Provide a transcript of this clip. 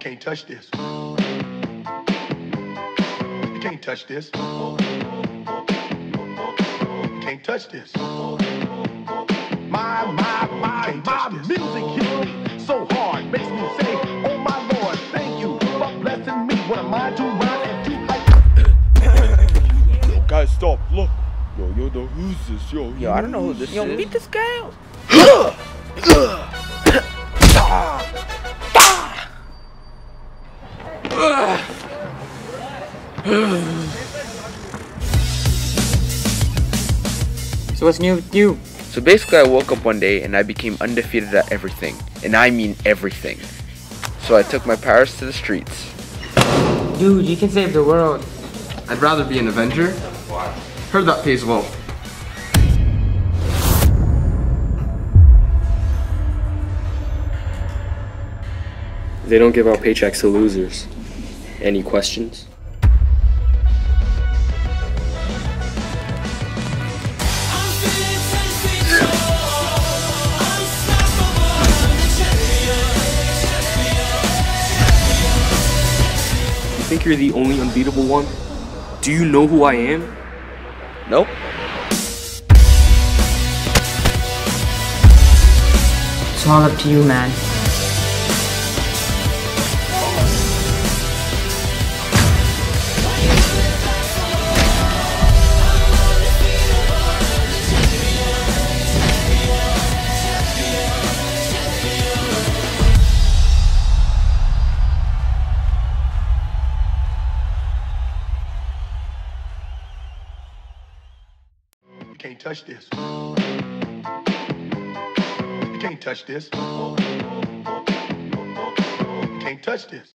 can't touch this. You can't touch this. You can't touch this. My music hits me so hard, makes me say, oh my Lord, thank you for blessing me. What am I to rhyme and to hype? Yo, guys, stop, look. Yo, who's this? Yo, I don't know who this is. Yo, beat this guy out. So what's new with you? So basically I woke up one day and I became undefeated at everything. And I mean everything. So I took my powers to the streets. Dude, you can save the world. I'd rather be an Avenger. Heard that pays well. They don't give out paychecks to losers. Any questions? You think you're the only unbeatable one? Do you know who I am? Nope. It's all up to you, man. You can't touch this. You can't touch this. You can't touch this.